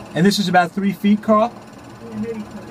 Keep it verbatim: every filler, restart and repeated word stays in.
And this is about three feet, Carl? Yeah, maybe close.